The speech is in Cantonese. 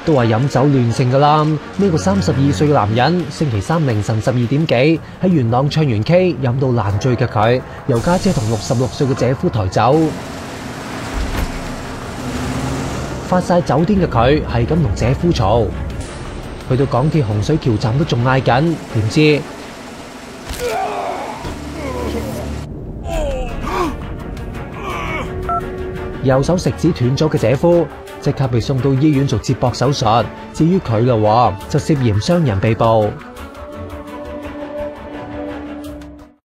都話飲酒亂性㗎啦。呢個32歲嘅男人，星期三凌晨12點幾喺元朗唱完 K， 飲到爛醉嘅佢，由家姐同66歲嘅姐夫抬走。發晒酒癲嘅佢係咁同姐夫嘈，去到港鐵洪水橋站都仲嗌緊，點知右手食指斷咗嘅姐夫即刻被送到醫院做接駁手術。至於佢啦，就涉嫌傷人被捕。